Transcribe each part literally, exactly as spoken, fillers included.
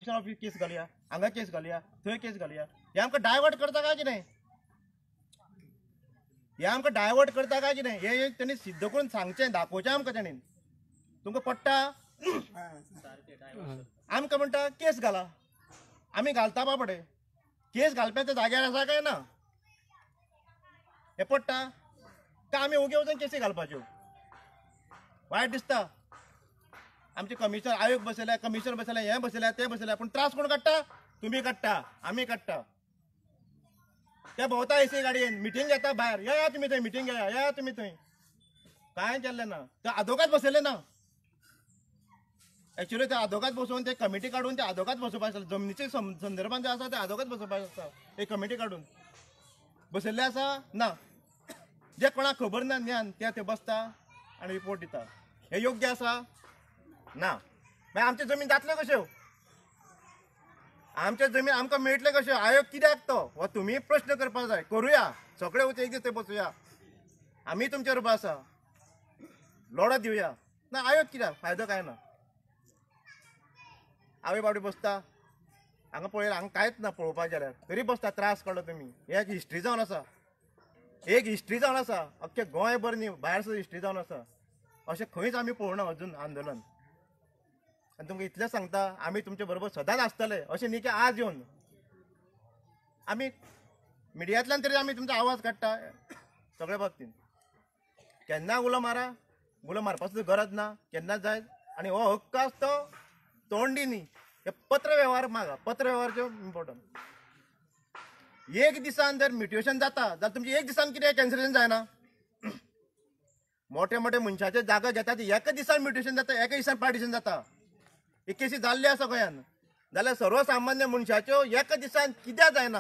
Office केस घालया, हांगा केस घालया, थंय केस घालया, हे आमकां डायवर्ट करता काय कितें? हे आमकां डायवर्ट करता काय कितें? हे तेणी सिद्ध करून सांगचें, दाखोवचें आमकां तेणेन. तुमकां पडटा? आमकां म्हणटा केस घाला, आमी घालता बाबडे. केस घालपाच्या जाग्यार आसा काय ना? हे पडटा का आमी उगे वचून केसी घालपाच्यो? वायट दिसता. आमचे कमिशनर आयोग बसयल्या, कमिशनर बसयल्या, हे बसयल्या, ते बसयल्या, पूण त्रास कोण काडटा? तुम्ही काडटा, आमी काडटा. ते भोंवता एसी गाडयेन, मिटींग घेता भायर, या या तुमी थंय मिटींग घेया, या तुमी थंय. कांय केल्लें ना. ते आदोगाद बसयले ना. एक्चुअली ते आदोगाद बसोवन ते कमिटी काडून ते आदोगाद बसोवपाक आसता. जमनीच्या संदर्भात जे आसा ते आदोगाद बसोवपाक आसता. एक कमिटी काडून बसयल्ले आसा ना. जे कोणाक खबर ना ज्ञान ते ते बसता आनी रिपोर्ट दिता. हे योग्य आसा? ना. मागीर आमची जमीन जातल्यो कश्यो? आमचे जमीन आमकां मेळटले कश्यो? आयोग कित्याक तो? हो तुमी प्रश्न करपाक जाय. करुया, सगळे वचून एक दीस थंय बसुया. आमी तुमचे बरोबर आसा, लढत दिवया. ना आयोग कित्याक? फायदो काय ना. आवय बावडी बसता, हांगा पळयला, हांगा कांयच ना पळोवपाक गेल्यार, तरी बसता. त्रास काडलो तुमी. हे एक हिस्ट्री जावन आसा, एक हिस्ट्री जावन आसा. अख्खे गोंयभर न्ही, भायर सुद्दां हिस्ट्री जावन आसा. अशें खंयच आमी पळोवना अजून आंदोलन. आनी तुमकां इतलें सांगता, आमी तुमचे बरोबर सदांच आसतले. अशें न्ही की आज येवन आमी मिडियांतल्यान तरी आमी तुमचो आवाज काडटा सगळे बाबतींत. केन्ना उलो मारा, उलो मारपाचो गरज ना, केन्ना जाय. आनी हो हक्क आसा तो तोंडी न्ही, हे पत्र वेव्हार मागा. पत्र वेव्हारच्यो इम्पॉर्टंट. एक दिसान जर म्युटेशन जाता जाल्यार तुमचे एक दिसान कितें कॅन्सलेशन जायना? मोठे मोठे मनशाचे जागा घेतात, एका दिसान म्युटेशन जाता, एका दिसान पार्टिशन जाता. हे केसी जाल्ले आसा गोंयान. जाल्यार सर्वसामान्य मनशाच्यो एका दिसान कित्याक जायना?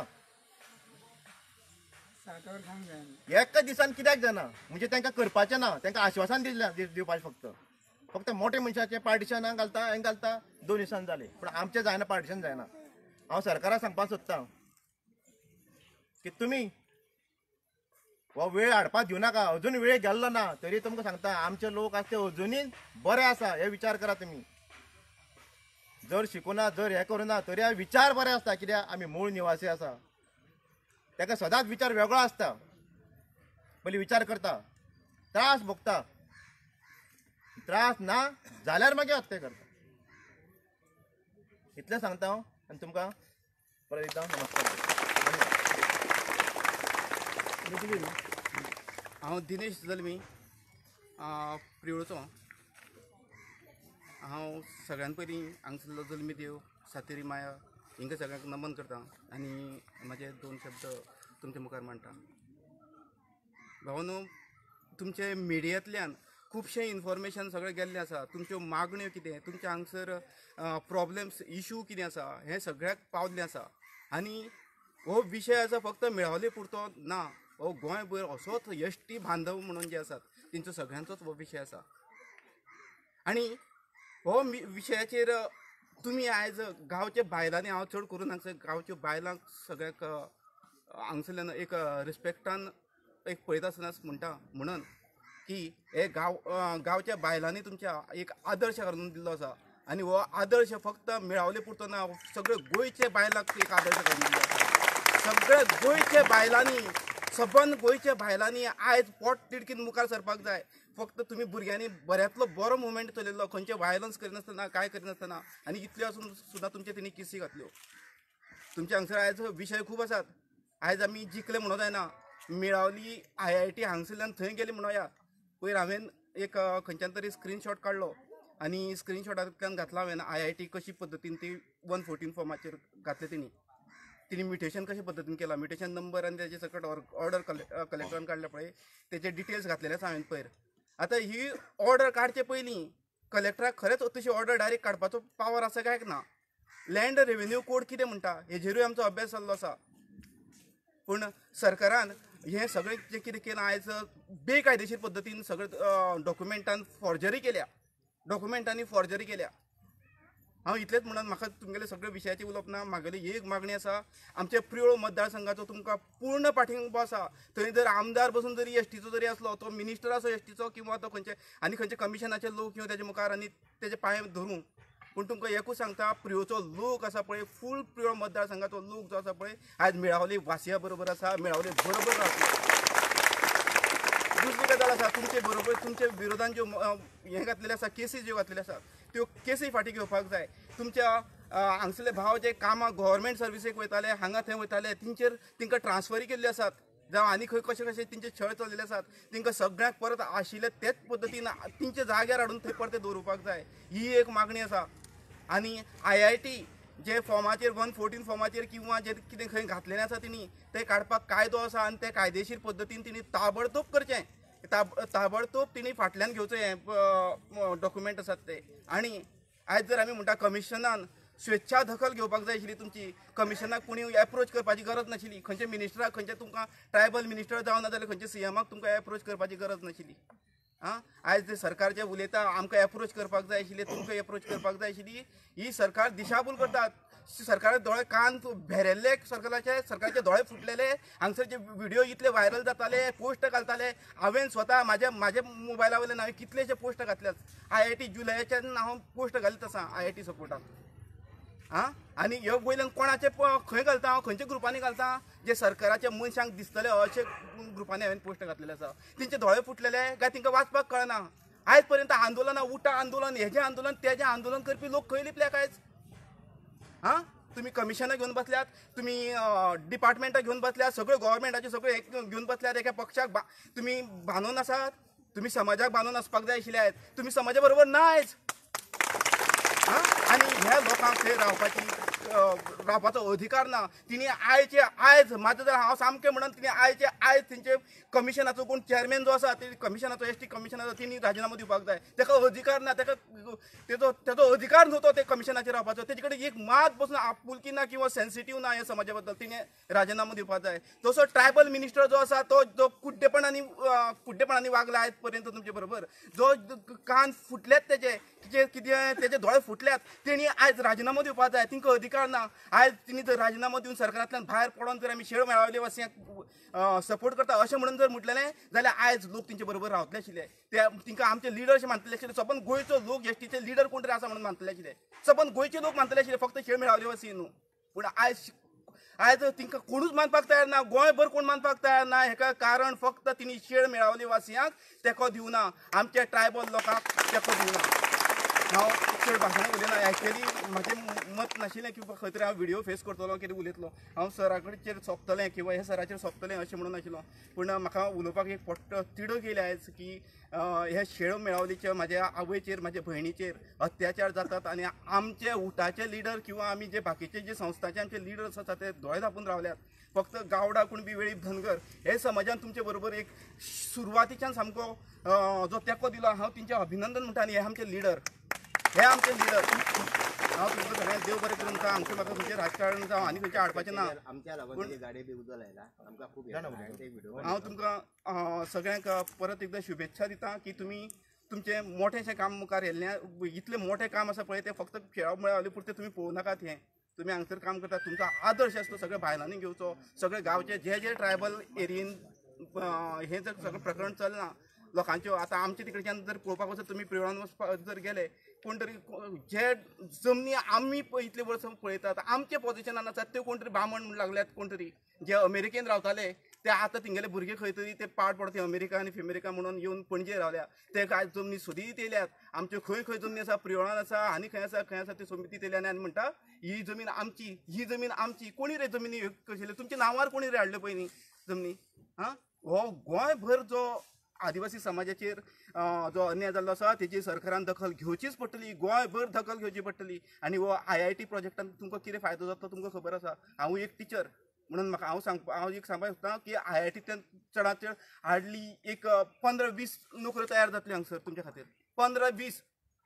एका दिसान कित्याक जायना? म्हणजे तांकां करपाचें ना, तांकां आश्वासन दिलें दिवपाचें. फक्त फक्त मोठे मनशाचे पार्टिशनाक घालता, हें घालता, दोन दिसान जालें. पूण आमचें जायना, पार्टिशन जायना. हांव सरकाराक सांगपाक सोदतां की तुमी हो वेळ हाडपाक दिवं नाका. अजून वेळ गेल्लो ना, तरी तुमकां सांगता, आमचे लोक आसा ते अजुनूय बरे आसा. हे विचार करा तुमी. जर शिकुना, जर हे करुना, तरी हा विचार बरे आसता. कित्याक आमी मूळ निवासी आसा. ताका सदांच विचार वेगळो आसता. पयलीं विचार करता, त्रास भोगता, त्रास ना जाल्यार मागीर हत्या करता. इतलें सांगता हांव आनी तुमकां परत एकदां नमस्कार. हांव दिनेश जल्मी, प्रियोळचो. हांव सगळ्यान पयलीं हांगसरलो जल्मी देव सातेरी माया हिंगा सगळ्यांक नमन करता आनी म्हाजे दोन शब्द तुमचे मुखार मांडटा. भावानो, तुमचे मिडियांतल्यान खुबशें इन्फॉर्मेशन सगळें गेल्लें आसा. तुमच्यो मागण्यो कितें, तुमचे हांगसर प्रॉब्लेम्स, इशू कितें आसा, हें सगळ्याक पावल्लें आसा. आनी हो विशय आसा फक्त मेळावले पुरतो ना, हो गोंयभर असोच एस टी बांधव म्हणून जे आसात तेंचो सगळ्यांचोच हो विशय आसा. आनी हो विशयाचेर तुमी आयज गांवच्या बायलांनी, हांव चड करून हांगसर गांवच्या बायलांक सगळ्याक हांगसरल्यान एक रिस्पेक्टान एक पळयता आसतना म्हणटा म्हणून की हे गांव गांवच्या बायलांनी तुमच्या एक आदर्श घालून दिल्लो आसा. आनी हो आदर्श फक्त मेळावले पुरतो ना, सगळे गोंयचे बायलांक एक आदर्श घालून दिल्लो आसा. सगळे गोंयचे बायलांनी, सबंद गोंयच्या बायलांनी आयज पोट तिडकीन मुखार सरपाक जाय. फक्त तुमी भुरग्यांनी बऱ्यांतलो बरो मुवमेंट चलयल्लो, खंयचे वायलन्स करिनासतना, काय करिनासतना, आनी इतल्यो आसून सुद्दां तुमचे तेणी केसी घातल्यो. तुमचे हांगसर आयज विशय खूब आसात. आयज आमी जिखले म्हणूं जायना. मेळावली आय आय टी हांगसरल्यान थंय गेली म्हणोया. पयर हांवें एक खंयच्यान तरी स्क्रीनशॉट काडलो आनी स्क्रीनशॉटांतल्यान घातला हांवें आय आय टी कशी पद्दतीन ती वन फोर्टीन फॉर्माचेर घातले तेणी. तिणी म्युटेशन कशे पद्दतीन केला, म्युटेशन नंबर आनी तेजे सकट ऑर्डर कलेक्टरान काडल्या पळय तेजे डिटेल्स घातलेले आसा हांवें पयर. आतां ही ऑर्डर काडचे पयलीं कलेक्टराक खरेंच तशी ऑर्डर डायरेक्ट काडपाचो पावर आसा काय ना? लँड रेव्हेन्यू कोड कितें म्हणटा हेजेरूय आमचो अभ्यास जाल्लो आसा. पूण सरकारान हें सगळें जें कितें केलां आयज बेकायदेशीर पद्दतीन सगळें डॉक्युमेंटान फॉर्जरी केल्या, डॉक्युमेंटांनी फॉर्जरी केल्या. हांव इतलेंच म्हणून म्हाका तुमगेले सगळे विशयाची उलोवप ना. म्हागेली एक मागणी आसा, आमच्या प्रियोळ मतदारसंघाचो तुमकां पूर्ण पाठिंबो आसा. थंय जर आमदार बसून जरी एस टीचो जरी आसलो, तो मिनिस्टर आसो एस टीचो किंवा तो खंयचे आनी खंयचे कमिशनाचे लोक किंवा तेजे मुखार आनी तेजे पांय धरून पूण तुमकां एकूच सांगता प्रियोचो लोक आसा पळय फूल प्रियो मतदारसंघाचो लोक जो आसा पळय आयज मेळावली वासिया बरोबर आसा मेळावली बरोबर रावतलो दुसरी गजाल आसा तुमचे बरोबर तुमच्या विरोधान ज्यो हे घातलेले आसा केसीस ज्यो घातलेले आसात त्यो केसी फाटी घेवपाक जाय तुमच्या हांगसरले भाव जे कामां गव्हर्मेंट सर्विसेक वयताले हांगा थंय वयताले तेंचेर तांकां ट्रान्सफरी केल्ली आसात जावं आनी खंय कशे कशे तेंचे छळ चलिल्ले आसात तांकां सगळ्यांक परत आशिल्ले तेच पद्दतीन तेंचे जाग्यार हाडून थंय परते दवरपाक जाय ही एक मागणी आसा आनी आय आय टी जे फॉर्माचेर वन फोर्टीन फॉर्माचेर किंवा जे कितें खंय घातलेलें आसा तेणी ते काडपाक कायदो आसा आनी ते कायदेशीर पद्दतीन तेणी ताबडतोब करचें ताब ताबडतोब तेणी फाटल्यान घेवचो हें डॉक्युमेंट आसात ते आनी आयज जर आमी म्हणटा कमिशनान स्वेच्छा दखल घेवपाक जाय आशिल्ली तुमची कमिशनाक कोणी एप्रोच करपाची गरज नाशिल्ली खंयच्या मिनिस्टराक खंयच्या तुमकां ट्रायबल मिनिस्टर जावं ना जाल्यार खंयच्या सीएमाक तुमकां एप्रोच करपाची गरज नाशिल्ली आं आयज जे सरकार जे उलयता आमकां एप्रोच करपाक जाय आशिल्ले तुमकां एप्रोच करपाक जाय आशिल्ली ही सरकार दिशाभूल करतात सरकाराचे दोळे कान भेरेल्ले सरकाराचे सरकारचे दोळे फुटलेले हांगसर जे व्हिडिओ इतले व्हायरल जाताले पोस्ट घालताले हांवें स्वता म्हाज्या म्हाज्या मोबायला वयल्यान हांवें कितलेशे पोस्ट घातल्यात आय आय टी जुलयाच्यान हांव पोस्ट घालीत आसा आय आय टी सपोर्टाक आं आनी ह्यो वयल्यान कोणाचे खंय घालता हांव खंयच्या ग्रुपांनी घालता जे सरकाराच्या मनशांक दिसतले अशे ग्रुपांनी हांवें पोस्ट घातलेले आसा तेंचे दोळे फुटलेले काय तांकां वाचपाक कळना आयज पर्यंत आंदोलनां उठा आंदोलन हेजें आंदोलन तेजें आंदोलन करपी लोक खंय लिपल्यात आयज हां तुम्ही कमिशनां घेवन बसल्यात तुम्ही डिपार्टमेंटां घेवन बसल्यात सगळे गव्हर्मेंटाचे सगळे घेवन बसल्यात एका पक्षाक तुम्ही बांदून आसात तुम्ही समाजाक बांदून आसपाक जाय आशिल्ले आहेत तुम्ही समाजा बरोबर ना आयज हां आनी ह्या लोकांक थंय रावपाची रावपाचो अधिकार ना तिणी आयचे आयज म्हाजो जर हांव सामकें म्हणून तिणी आयचे आयज तेंचे कमिशनाचो कोण चेअरमॅन जो आसा ते कमिशनाचो एस टी कमिशनाचो तिणी राजिनामो दिवपाक जाय ताका अधिकार ना ताका तेजो तेजो अधिकार न्हू तो ते कमिशनाचेर रावपाचो तेजे कडेन एक मात बसून आपुलकी ना किंवा सेन्सिटीव ना ह्या समाजा बद्दल तिणे राजिनामो दिवपाक जाय तसो ट्रायबल मिनिस्टर जो आसा तो जो कुड्डेपणांनी कुड्डेपणांनी वागला आयज पर्यंत तुमचे बरोबर जो कान फुटलेत तेजे जे कितें तेजे दोळे फुटल्यात तेणी आयज राजिनामो दिवपाक जाय तिंका अधिकार ना आयज तिणी जर राजिनामो दिवन सरकारांतल्यान भायर पडोन जर आमी शेळ मेळावले वासियांक सपोर्ट करता अशें म्हणून जर म्हटलेलें जाल्यार आयज लोक तेंचे बरोबर रावतले आशिल्ले ते तिंका आमचे लिडर अशें मानतले आशिल्ले सबंद गोंयचो लोक एसटीचे लिडर कोण तरी आसा म्हणून मानतले आशिल्ले सबंद गोंयचे लोक मानतले आशिल्ले फक्त शेळ मेळावले वासी न्हू पूण आयज आयज तिंका कोणूच मानपाक तयार ना गोंयभर कोण मानपाक तयार ना हेका कारण फक्त तिणी शेळ मेळावली वासियांक तेको दिवना आमच्या ट्रायबल लोकांक तेको दिवना हांव चड भाशणां उलयना एक्चुअली म्हाजें मत नाशिल्लें की खंय तरी हांव व्हिडिओ फेस करतलो कितें उलयतलो हांव सरा कडेन सोंपतलें किंवा हे सराचेर सोंपतलें अशें म्हणून नाशिल्लो पूण म्हाका उलोवपाक एक पट्ट तिडक येयले आयज की हे शेळ मेळावलीचे म्हाज्या आवयचेर म्हाज्या भयणीचेर अत्याचार जातात आनी आमचे उठाचे लिडर किंवा आमी जे बाकीचे जे संस्थाचे आमचे लिडर्स आसात ते दोळे धांपून रावल्यात फक्त गावडा कुणबी वेळीप धनगर हे समाजान तुमचे बरोबर एक सुरवातीच्यान सामको जो तेंको दिलो हांव तेंचें अभिनंदन म्हणटा आनी हे आमचे लिडर हे आमचे लिडर हांव तुमकां सगळ्यांक देव बरें करूं आमचें म्हाका खंयचें राजकारण जावं आनी खंयचें हाडपाचें ना हांव तुमकां सगळ्यांक परत एकदां शुभेच्छा दिता की तुमी तुमचें मोठेंशें काम मुखार येयल्लें इतलें मोठें काम आसा पळय तें फक्त खेळाव मेळावले पुरतें तुमी पळोवं नाकात हें तुमी हांगसर काम करता तुमचो आदर्श आसता सगळ्या बायलांनी घेवचो सगळे गांवचे जे जे ट्रायबल एरियेन हें जर सगळें प्रकरण चलना लोकांच्यो आतां आमचे तिकडच्यान जर पळोवपाक वचत तुमी प्रियोरान वचपाक जर गेले कोण तरी जे जमनी आमी इतले वर्सां पळयतात आमचे पोजिशनान आसात त्यो कोण तरी बामण म्हण लागल्यात कोण तरी जे अमेरिकेन रावताले ते आतां तिंगेले भुरगे खंय तरी ते पाड पडते अमेरिका आनी फिमेरिका म्हणून येवन पणजे रावल्या ते काय जमनी सोदीत येयल्यात आमच्यो खंय खंय जमनी आसा प्रियोरान आसा आनी खंय आसा खंय आसा त्यो सोदीत येयल्यात आनी म्हणटा ही जमीन आमची ही जमीन आमची कोणी रे जमिनी कशिल्ले तुमच्या नांवार कोणी रे हाडले पळय न्ही जमनी हां हो गोंयभर जो आदिवासी समाजाचेर जो अन्याय जाल्लो आसा तेजी सरकारान दखल घेवचीच पडटली गोंयभर दखल घेवची पडटली आनी हो आय आय टी प्रोजेक्टान तुमकां कितें फायदो जातलो तुमकां खबर आसा हांव एक टिचर म्हणून म्हाका हांव सांग हांव एक सांगपाक सोदतां की आय आय टींतल्यान चडांत चड हार्डली एक पंदरा वीस नोकऱ्यो तयार जातल्यो हांगसर तुमच्या खातीर पंदरा वीस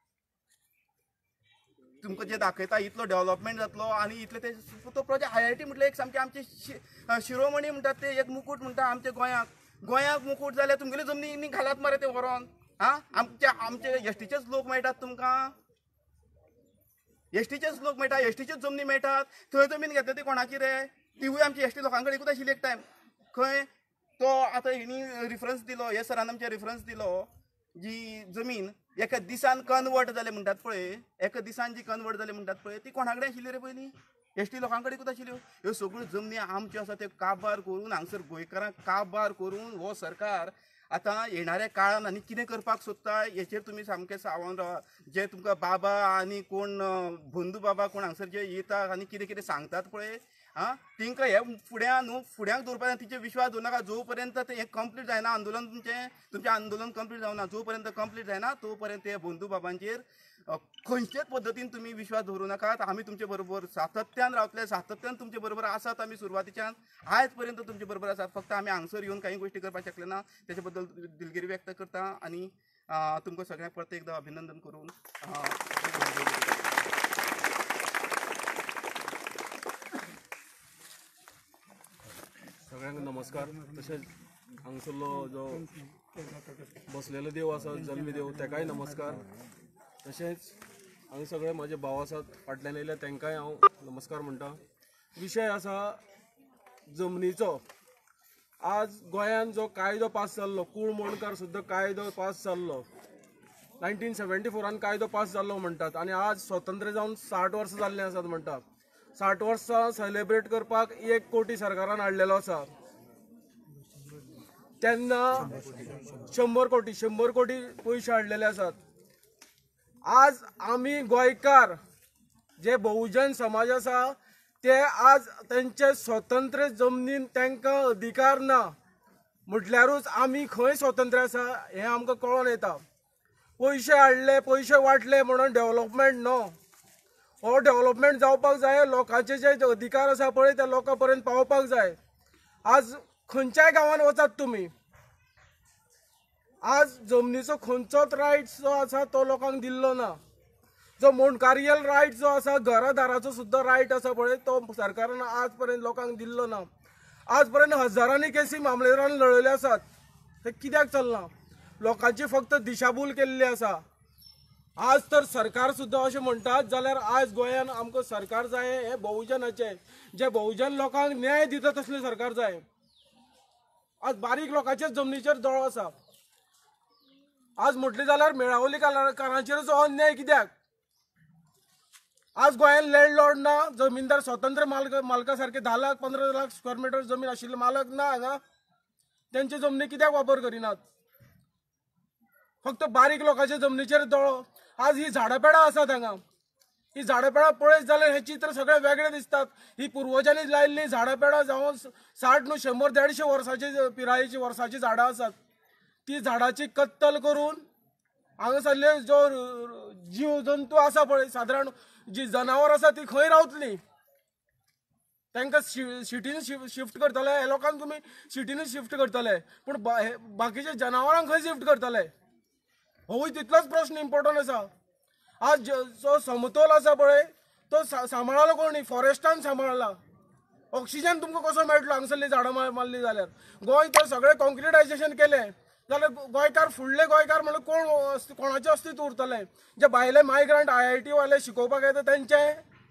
तुमकां जे दाखयता इतलो डेव्हलपमेंट जातलो आनी इतले ते तो प्रोजेक्ट आय आय टी म्हटल्यार एक सामके आमचे शिरोमणी म्हणटात ते एक मुकूट म्हणटा आमच्या गोंयाक गोंयाक मुकूट जाल्यार तुमगेली जमनी घालात मरे ते व्हरोन हां आमच्या आमचे एसटीचेच लोक मेळटात तुमकां एसटीचेच लोक मेळटा एसटीचेच जमनी मेळटात थंय जमीन घेतली ती कोणाची रे तिवूय आमची एसटी लोकां कडेन एकूच आशिल्ली एक टायम खंय तो आतां हेणी रिफरन्स दिलो हे सरान आमचे रिफरन्स दिलो जी जमीन एका दिसान कन्वर्ट जाले म्हणटात पळय, एका दिसान जी कन्वर्ट जाले म्हणटात पळय ती कोणा कडेन आशिल्ली रे पयलीं? एसटी लोकां कडेन कुठं आशिल्ल्यो? ह्यो सगळ्यो जमनी आमच्यो आसा त्यो काबार करून हांगसर गोंयकारांक काबार करून हो सरकार आतां येणाऱ्या काळान आनी कितें करपाक सोदता हेचेर तुमी सामकें सावून रावा. जे तुमकां बाबा आनी कोण बंधू बाबा कोण हांगसर जे येतात आनी कितें कितें सांगतात पळय, आं तिंकां हे फुड्यान न्हू फुड्यांक दवरपाक तिचे विश्वास दवरनाका. जो पर्यंत हें कंप्लीट जायना आंदोलन तुमचें तुमचें आंदोलन कंप्लीट जावना, जो पर्यंत कंप्लीट जायना तो पर्यंत हे बंधू बाबांचेर खंयचेच पद्दतीन तुमी विश्वास दवरूं नाकात. आमी तुमचे बरोबर सातत्यान रावतले, सातत्यान तुमचे बरोबर आसात. आमी सुरवातीच्यान आयज पर्यंत तुमचे बरोबर आसात. फक्त आमी हांगसर येवन काही गोष्टी करपाक शकले ना, तेच्या बद्दल दिलगिरी व्यक्त करता आनी तुमकां सगळ्यांक परत एकदा अभिनंदन करून सगळ्यांक नमस्कार. तशेंच हांगसरलो जो बसलेलो देव आसा जल्मी देव तेकाय नमस्कार. तशेंच हांगा सगळे म्हाजे भाव आसात फाटल्यान येयले तांकांय हांव नमस्कार म्हणटा. विशय आसा जमनीचो. आज गोंयान जो कायदो पास जाल्लो, कूळ मोणकार सुद्दां कायदो पास जाल्लो, नायन्टीन सेव्हन्टी फोरान कायदो पास जाल्लो म्हणटात आनी आज स्वतंत्र जावन साठ वर्सां जाल्लीं आसात म्हणटात. साठ वर्सां सेलेब्रेट करपाक एक कोटी सरकारान हाडलेलो आसा. तेन्ना शंबर कोटी शंबर कोटी पयशे हाडलेले आसात. आज आमी गोंयकार जे बहुजन समाज आसा ते आज तेंचे स्वतंत्र जमनीन तांकां अधिकार ना म्हटल्यारूच आमी खंय स्वतंत्र आसा हें आमकां कळोन येता. पयशे हाडले, पयशे वाटले म्हणून डेव्हलपमेंट नो. हो डेव्हलपमेंट जावपाक जाय, लोकांचे जे अधिकार आसा पळय ते लोकां पर्यंत पावपाक जाय. आज खंयच्याय गांवांत वचात तुमी, आज जमनीचो खंयचोच रायट्स जो आसा तो लोकांक दिल्लो ना. जो मोणकारियल रायट जो आसा, घरादाराचो सुद्दां रायट आसा पळय तो सरकारान आज पर्यंत लोकांक दिल्लो ना. आज पर्यंत हजारांनी केसी मामलेदारान लढयले आसात. हे कित्याक चलना? लोकांची फक्त दिशाभूल केल्ली आसा. आज तर सरकार सुद्दां अशें म्हणटात जाल्यार आज गोंयान आमकां सरकार जाय हे बहुजनाचे, जे बहुजन लोकांक न्याय दिता तसलें सरकार जाय. आज बारीक लोकांच्याच जमनीचेर दोळो आसा. आज म्हटलें जाल्यार मेळावली कारांचेरचो अन्याय कित्याक? आज गोंयान लँडलॉर्ड ना, जमीनदार स्वतंत्र मालक मालका सारखे धा लाख पंदरा लाख स्क्वेअर मिटर जमीन आशिल्ले मालक ना हांगा. तेंचे जमनी कित्याक वापर करिनात? फक्त बारीक लोकांच्या जमनीचेर दोळो. आज ही झाडापेडां आसात हांगा, ही झाडापेडां पळयत जाल्यार हे चित्र सगळे वेगळे दिसतात. ही पुर्वजांनी लायिल्ली झाडापेडां जावन साठ न्हू शंबर देडशे वर्सांची पिरायेची वर्सांची झाडां आसात. ती झाडाची कत्तल करून हांगासरले जो जीव जंतू आसा पळय, सादारण जी जनावर आसा ती खंय रावतली? तांकां सिटीन शिफ्ट करतले, हे लोकांक तुमी सिटीनूच शिफ्ट करतले, पूण बाकीच्या जनावरांक खंय शिफ्ट करतले? होय तितलोच प्रश्न इम्पॉर्टंट आसा. आज जो समतोल आसा पळय तो सांबाळलो कोणी? फॉरेस्टान सांबाळला. ऑक्सिजन तुमकां कसो मेळटलो हांगसरली झाडां मारली जाल्यार? गोंय तर सगळें कॉन्क्रिटायझेशन केलें जाल्यार गोंयकार फुडले गोंयकार म्हणल्यार कोण कोणाचें अस्तित्व उरतलें? जे भायले मायग्रंट आय आय टी वाले शिकोवपाक येता तेंचे?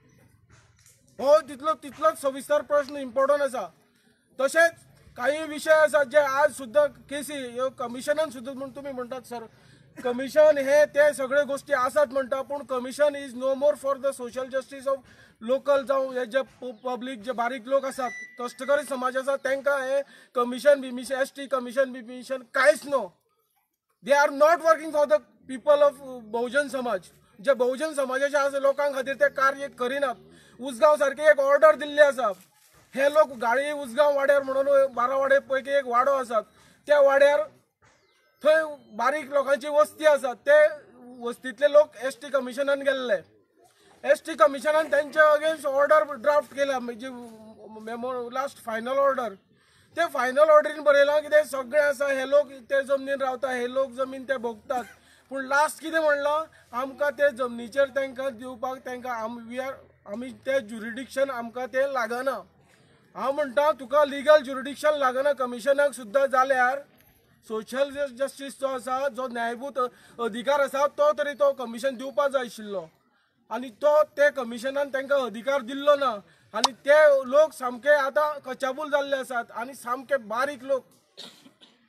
हो तितलो तितलोच सविस्तर प्रश्न इम्पॉर्टंट आसा. तशेंच काही विशय आसात जे आज सुद्दां केसी ह्यो कमिशनान सुद्दां म्हण तुमी म्हणटात सर कमिशन हे ते सगळे गोष्टी आसात म्हणटा, पूण commission is no more for the social justice of local जावं हे जे पब्लीक जे बारीक लोक आसात, कश्टकरी समाज आसा तांकां हे कमिशन बिमिशन एस टी कमिशन बिमिशन कांयच नो. They are not working for the people of Bahujan Samaj. जे बहुजन समाजाच्या आसा लोकां खातीर ते कार्य करिनात. उसगांव सारखी एक ऑर्डर दिल्ली आसा. हे लोक गाळी उसगांव वाड्यार म्हणून बारा वाडे पैकी एक वाडो आसात, त्या वाड्यार थंय बारीक लोकांची वस्ती आसा. ते वस्तीतले लोक एस टी कमिशनान गेल्ले. एस टी कमिशनान त्यांच्या अगेन्स्ट ऑर्डर ड्राफ्ट केला, म्हणजे मेमो लास्ट फायनल ऑर्डर. ते फायनल ऑर्डरीन बरयलां कितें सगळे आसा हे लोक ते जमनीन रावता, हे लोक जमीन ते भोगतात, पूण लास्ट कितें म्हणलां आमकां ते जमनीचेर तांकां दिवपाक तांकां आम वी आर आमी ते ज्युरिडिक्शन आमकां ते लागना. हांव म्हणटा तुका लिगल ज्युरिडिक्शन लागना कमिशनाक सुद्दां जाल्यार सोशल जस्टीस जो आसा जो न्यायभूत अधिकार आसा तो तरी तो कमिशन दिवपाक जाय आशिल्लो, आनी तो ते कमिशनान तांकां अधिकार दिल्लो ना. आनी ते लोक सामके आतां कचाबूल जाल्ले आसात आनी सामके बारीक लोक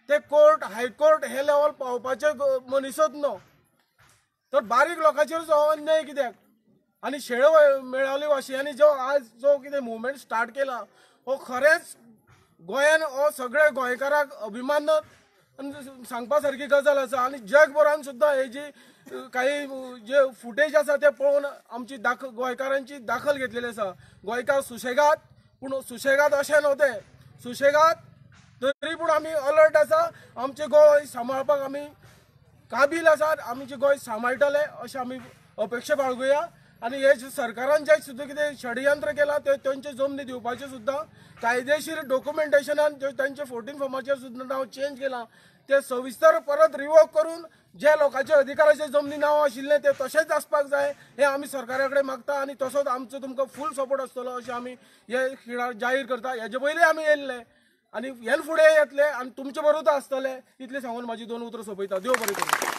ते कोर्ट हायकोर्ट हे लेवल पावपाचे मनीसच न्हू, तर बारीक लोकांचेर जो अन्याय कित्याक? आणि शेळे मेळावली वाशियांनी जो आज जो कितें मुवमेंट स्टार्ट केला हो खरेंच गोंयान हो सगळे गोंयकारांक अभिमान सांगपा सारकी गजाल आसा. आणि जगभरान सुद्दां हे जी काही जे फुटेज आसा ते पळोवन आमची दाख गोंयकारांची दाखल घेतलेली आसा. गोंयकार सुशेगाद, पूण सुशेगाद अशें नव्हते, सुशेगाद तरी पूण आमी अलर्ट आसा. आमचे गोंय सांबाळपाक आमी काबील आसात, आमचे गोंय सांबाळटले अशें आमी अपेक्षा बाळगुया. आणि हे सरकारान जे सुद्दां कितें षडयंत्र केला ते तेंचे जमनी दिवपाचे सुद्दां कायदेशीर डॉक्युमेंटेशनान जे तांचे फोर्टीन फॉर्माचेर सुद्दां नांव चेंज केलां ते सविस्तर परत रिवोक करून जे लोकांचे अधिकाराचे जमनी नांव आशिल्ले ते तशेंच आसपाक जाय हे आमी सरकारा कडेन मागता. आणि तसोच आमचो तुमकां फूल सपोर्ट आसतलो अशें आमी हे खिणाक जाहीर करता. हेजे पयलीं आमी येयल्ले आणि हेन फुडें येतले आणि तुमचे बरोबर आसतले. इतलें सांगून म्हाजी दोन उतरां सोंपयता. देव बरें करूं.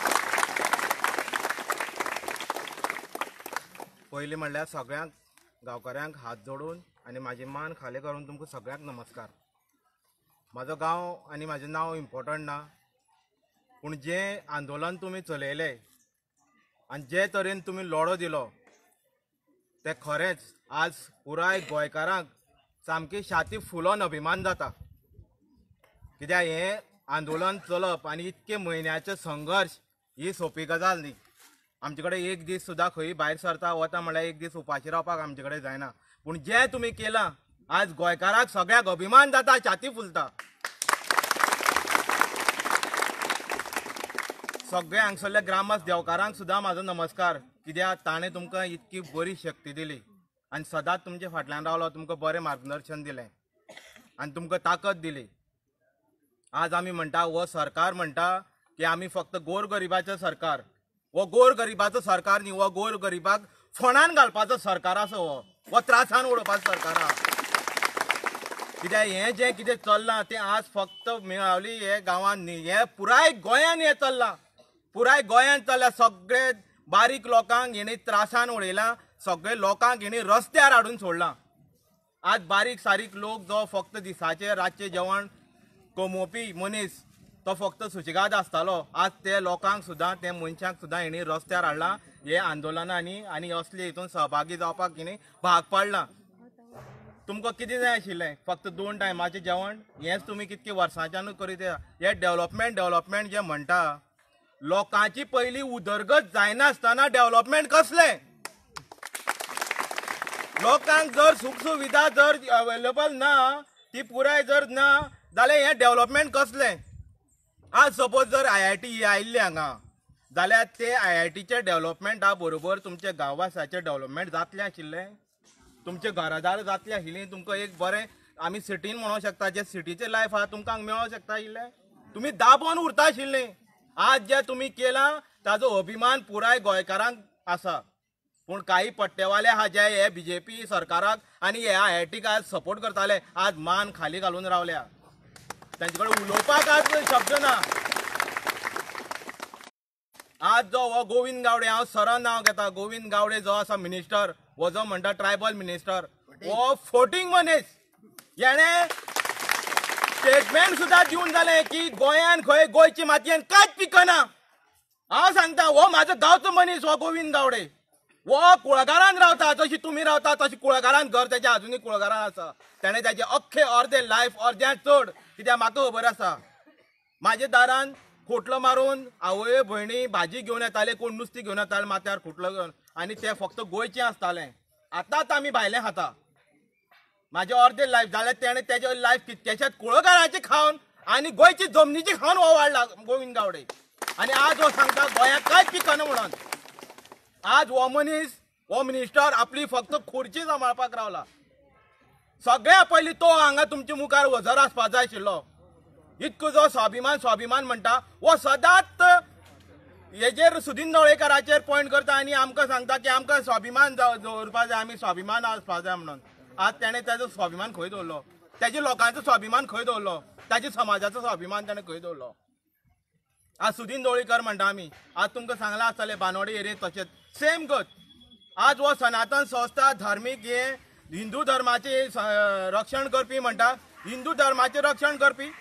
पयलीं म्हणल्यार सगळ्यांक गांवकाऱ्यांक हात जोडून आनी म्हाजी मान खाली करून तुमकां सगळ्यांक नमस्कार. म्हाजो गांव आनी म्हाजें नांव इम्पॉर्टंट ना, पूण जें आंदोलन तुमी चलयलें आनी जे तरेन तुमी लढो दिलो तें खरेंच आज पुराय गोंयकारांक सामकी छाती फुलोवन अभिमान जाता. कित्याक हें आंदोलन चलप आनी इतके म्हयन्याचे संघर्श ही सोंपी गजाल न्ही. आमचे कडेन एक दीस सुद्दां खंय भायर सरता वता म्हणल्यार एक दीस उपाशी रावपाक आमचे कडेन जायना. पूण जें तुमी केलां आज गोंयकारांक सगळ्याक अभिमान जाता, छाती फुलता. सगळे हांगसरल्या ग्रामस्थ देवकारांक सुद्दां म्हाजो नमस्कार. कित्याक ताणें तुमकां इतकी बरी शक्ती दिली आनी सदांच तुमच्या फाटल्यान रावलो, तुमकां बरें मार्गदर्शन दिलें आनी तुमकां ताकद दिली. आज आमी म्हणटा हो सरकार म्हणटा की आमी फक्त गोरगरिबाचें सरकार. हो गोरगरिबाचो सरकार न्ही, हो गोरगरिबाक फोंडान घालपाचो सरकार आसा. हो हो त्रासान उडोवपाचो सरकार आहा. कित्याक हें जें कितें चल्लां तें आज फक्त मेळावली हे गांवांत न्ही, हें पुराय गोंयान हें चल्लां. पुराय गोंयान चल्लां. सगळे बारीक लोकांक हेणी त्रासान उडयलां, सगळे लोकांक हेणी रस्त्यार हाडून सोडलां. आज बारीक सारीक लोक जो फक्त दिसाचे रातचे जेवण कमोवपी मनीस तो फक्त सुशेगाद आसतालो, आज ते लोकांक सुद्दां ते मनशांक सुद्दां हेणी रस्त्यार हाडलां हे आंदोलनांनी आनी असले हितून सहभागी जावपाक हेणी भाग पाडलां. तुमकां कितें जाय आशिल्लें? फक्त दोन टायमाचें जेवण. हेंच तुमी कितके वर्सांच्यानूच करीत येता. हे डेव्हलपमेंट डेव्हलपमेंट जे म्हणटा, लोकांची पयलीं उदरगत जायनासतना डेव्हलपमेंट कसलें? लोकांक जर सुख सुविधा जर अवेलेबल ना, ती पुराय जर ना जाल्यार हें डेव्हलपमेंट कसलें? आज सपोज जर आय आय टी आयिल्ली हांगा जाल्यार ते आय आय टीच्या डेव्हलपमेंटा बरोबर तुमच्या गांवासाचें डेव्हलपमेंट जातलें आशिल्लें, तुमचे घरादार जातलीं आशिल्लीं. तुमकां एक बरें आमी सिटीन म्हणूंक शकता, जे सिटीचें लायफ आहा तुमकां मेळोंक शकता आशिल्लें. तुमी दाबोन उरता आशिल्लीं. आज जे तुमी केलां ताजो अभिमान पुराय गोंयकारांक आसा. पूण काही पट्टेवाले आहा जे हे बी जे पी सरकाराक आनी हे आय आय टीक आज सपोर्ट करताले, आज मान खाली घालून रावल्या. तांचे कडेन उलोवपाक आज शब्द ना. आज जो हो गोविंद गावडे, हांव सरान नांव घेता, गोविंद गावडे जो आसा मिनिस्टर, हो जो म्हणटा ट्रायबल मिनिस्टर, हो फोटींग मनीस. हेणे स्टेटमेंट सुद्दां दिवन जालें की गोंयान खंय गोंयची मातयेन कांयच पिकना. हांव सांगता हो म्हाजो गांवचो मनीस हो गोविंद गावडे. हो कुळागरान रावता, जशी तुमी रावता तशी कुळागरान घर तेजे अजुनूय कुळागरान आसा. ताणें ताजें अख्खें अर्दें लायफ अर्द्या चड, कित्याक म्हाका खबर आसा म्हाज्या दारान खोटलो मारून आवय भयणी भाजी घेवन येताले, कोण नुस्तें घेवन येताले माथ्यार खोटलो घेवन, आनी ते फक्त गोंयचें आसतालें. आतांच आमी भायलें खाता. म्हाजें अर्दें लायफ जाल्यार तेणें तेजें लायफ कितकेशाच कुळागराचें खावन आनी गोंयची जमनीची खावन हो वाडला गोविंद गावडे. आनी आज हो सांगता गोंयाक कांयच पिकना म्हणून. आज हो मनीस हो मिनिस्टर आपली फक्त खुर्ची सांबाळपाक रावला. सगळ्या पयलीं तो हांगा तुमच्या मुखार हजर आसपाक जाय आशिल्लो. इतको जो स्वाभिमान स्वाभिमान म्हणटा हो सदांच हेजेर सुदीन ढवळेकाराचेर पॉयंट करता आनी आमकां सांगता की आमकां स्वाभिमान दवरपाक जाय, आमी स्वाभिमान आसपाक जाय म्हणून. आज तेणें ताजो स्वाभिमान खंय दवरलो? तेज्या लोकांचो स्वाभिमान खंय दवरलो? ताज्या समाजाचो स्वाभिमान ताणें खंय दवरलो? आज सुदीन ढवळीकर म्हणटा आमी, आज तुमकां सांगलां आसतलें बानवाडी एरियेंत तशेंच सेम गत. आज हो सनातन संस्था धार्मीक हे हिंदू धर्माचे रक्षण करपी म्हणटा, हिंदू धर्माचे रक्षण करपी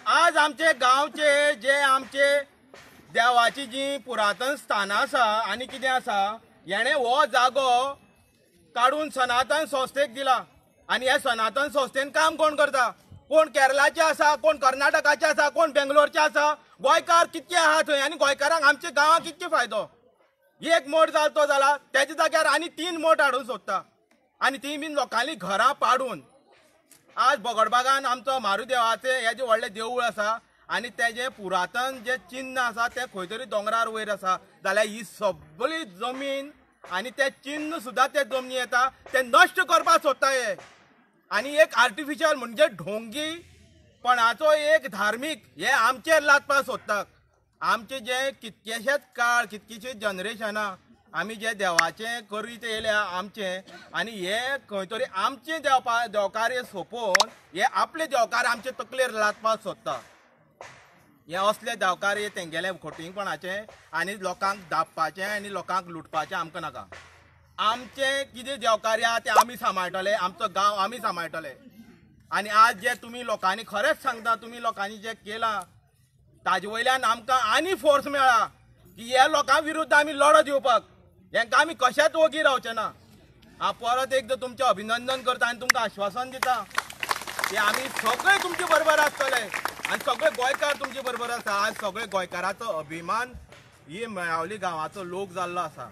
आज आमचे गांवचे जे आमचे देवाची जी पुरातन स्थानां आसा आनी कितें आसा हेणे हो जागो काडून सनातन संस्थेक दिला आनी हे सनातन संस्थेन काम कोण करता कोण केरळाचे आसा कोण कर्नाटकाचे आसा कोण बेंगलोरचे आसा गोंयकार कितके आहा थंय आनी गोंयकारांक आमच्या गांवांक कितके फायदो एक मोठ जालो जाला तेच्या जाग्यार आनी तीन मोठ हाडून सोदता आनी ती बीन लोकांनी घरां पाडून आज बोगडबागान आमचो मारुदेवाचे हे जे व्हडले देवूळ आसा आनी तेजे पुरातन जे चिन्ह आसा ते खंय तरी दोंगरार वयर आसा जाल्यार ही सगळी जमीन आनी ते चिन्ह सुद्दां ते जमनी येता ते नश्ट करपाक सोदता हे आनी एक आर्टिफिशियल म्हणजे ढोंगीपणाचो एक धार्मीक हे आमचेर लादपाक सोदतात आमचे जे कितकेशेच काळ कितकीशीच जनरेशनां आमी जे देवाचें करीत येयल्या आमचे आनी हे खंय तरी आमचे देवपा देवकार्य सोंपोवन हे आपले देवकार आमचे तकलेर लादपाक सोदता हे असले देवकार्य तेंगेले खोटींपणाचे आनी लोकांक दाबपाचें आनी लोकांक लुटपाचें आमकां नाका आमचे कितें देवकार्य ते आमी सांबाळटले आमचो गांव आमी सांबाळटले आनी आज जे तुमी लोकांनी खरेंच सांगता तुमी लोकांनी जे केलां ताजे वयल्यान आमकां आनी फोर्स मेळ्ळा की हे लोकां विरुद्ध आमी लढत दिवपाक हेंकां आमी कशेंच वगी रावचे ना हांव परत एकदां तुमचें अभिनंदन करता आनी तुमकां आश्वासन दिता की आमी सगळे तुमचे बरोबर आसतले आनी सगळे गोंयकार तुमचे बरोबर आसा आज सगळे गोंयकाराचो अभिमान ही मेळावली गांवाचो लोक जाल्लो आसा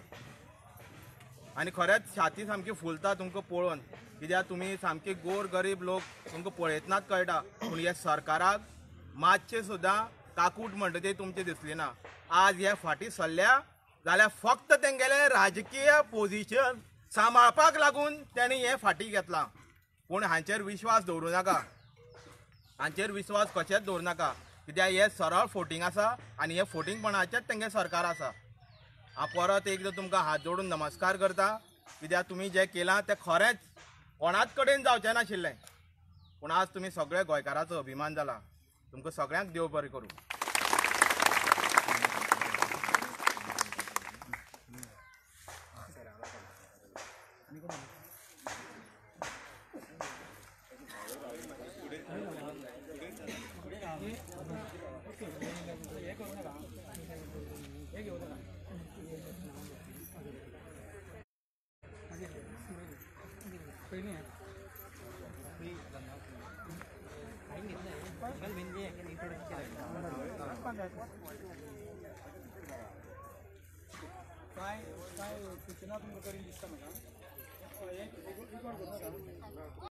आनी खरेंच छाती सामकी फुलता तुमकां पळोवन कित्याक तुमी सामके गोर गरीब लोक तुमकां पळयतनाच कळटा पूण हे सरकाराक मातशें सुद्दां काकूट म्हणटा ते तुमचे दिसले ना आज हे फाटीं सरल्या जाल्यार फक्त तेंगेले राजकीय पोजिशन सांबाळपाक लागून तेणी हे फाटीं घेतलां पूण हांचेर विश्वास दवरूं नाका हांचेर विश्वास कशेंच दवरूं नाका कित्याक हे सरळ फोटींग आसा आनी हे फोटींगपणाचेंच तेंगे सरकार आसा हांव परत एकदां तुमकां हात जोडून नमस्कार करता कित्याक तुमी जें केलां तें खरेंच कोणाच कडेन जावचें नाशिल्लें पूण आज तुमी सगळे गोंयकाराचो अभिमान जाला तुमकां सगळ्यांक देव बरें करूं काय काय सूचना तुमकां करीन दिसता म्हाका